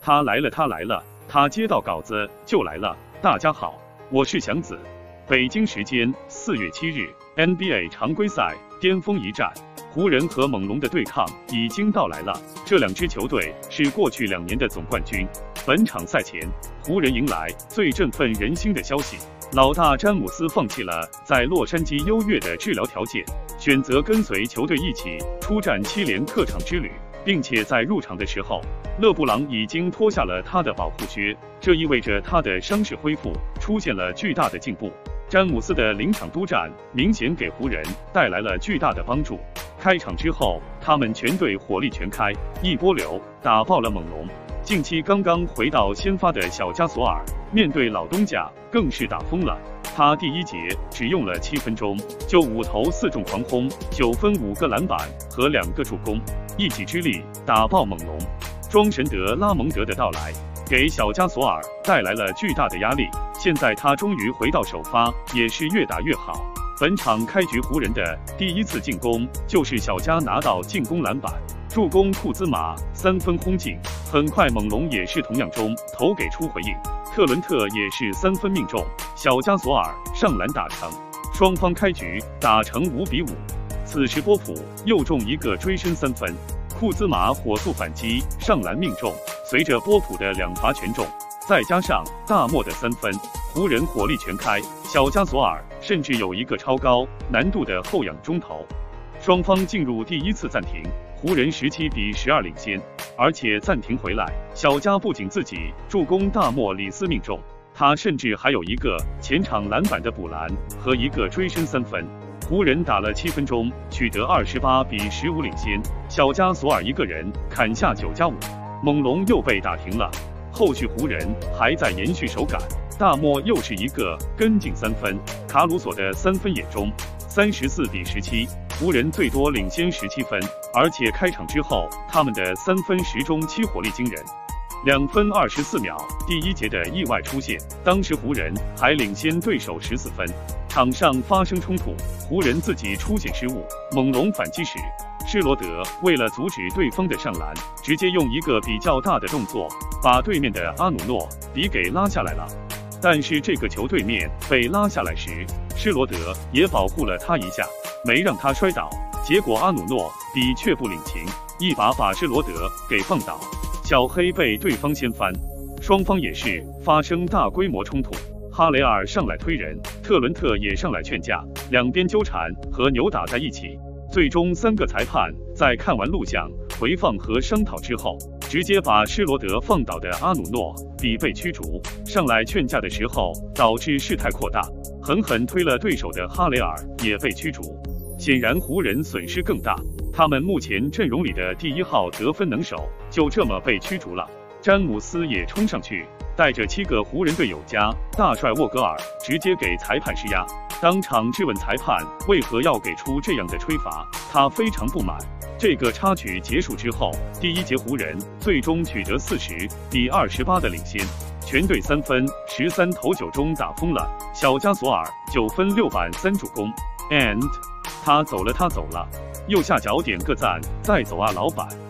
他来了，他来了，他接到稿子就来了。大家好，我是祥子。北京时间4月7日 ，NBA 常规赛巅峰一战，湖人和猛龙的对抗已经到来了。这两支球队是过去2年的总冠军。本场赛前，湖人迎来最振奋人心的消息：老大詹姆斯放弃了在洛杉矶优越的治疗条件，选择跟随球队一起出战7连客场之旅。并且在入场的时候，勒布朗已经脱下了他的保护靴，这意味着他的伤势恢复出现了巨大的进步。詹姆斯的临场督战明显给湖人带来了巨大的帮助。开场之后，他们全队火力全开，一波流打爆了猛龙。近期刚刚回到先发的小加索尔，面对老东家更是打疯了。他第一节只用了7分钟，就5投4中狂轰，9分5个篮板和2个助攻，一己之力打爆猛龙。庄神德拉蒙德的到来，给小加索尔带来了巨大的压力。现在他终于回到首发，也是越打越好。本场开局湖人的第一次进攻就是小加拿到进攻篮板，助攻库兹马3分轰进。很快猛龙也是同样中投给出回应，特伦特也是3分命中，小加索尔上篮打成，双方开局打成5比5。此时波普又中一个追身3分，库兹马火速反击上篮命中，随着波普的2罚全中，再加上大莫的3分，湖人火力全开，小加索尔甚至有一个超高难度的后仰中投。双方进入第一次暂停，湖人17比12领先，而且暂停回来，小加不仅自己助攻大莫里斯命中，他甚至还有一个前场篮板的补篮和一个追身3分。湖人打了7分钟，取得28比15领先，小加索尔一个人砍下9+5，猛龙又被打停了。后续湖人还在延续手感，大莫又是一个跟进3分，卡鲁索的3分也中，34比17，湖人最多领先17分，而且开场之后他们的3分10中7火力惊人。2分24秒，第一节的意外出现，当时湖人还领先对手14分。场上发生冲突，湖人自己出现失误，猛龙反击时，施罗德为了阻止对方的上篮，直接用一个比较大的动作，把对面的阿努诺比给拉下来了。但是这个球对面被拉下来时，施罗德也保护了他一下，没让他摔倒。结果阿努诺比却不领情，一把施罗德给放倒，小黑被对方掀翻。双方也是发生大规模冲突。哈雷尔上来推人，特伦特也上来劝架，两边纠缠和扭打在一起。最终3个裁判在看完录像、回放和商讨之后，直接把施罗德放倒的阿努诺比被驱逐。上来劝架的时候，导致事态扩大，狠狠推了对手的哈雷尔也被驱逐。显然湖人损失更大，他们目前阵容里的第1号得分能手就这么被驱逐了。詹姆斯也冲上去，带着7个湖人队友加大帅沃格尔直接给裁判施压，当场质问裁判为何要给出这样的吹罚，他非常不满。这个插曲结束之后，第一节湖人最终取得40比28的领先，全队3分13投9中打疯了。小加索尔9分6板3助攻 ，and 他走了，右下角点个赞，再走啊老板。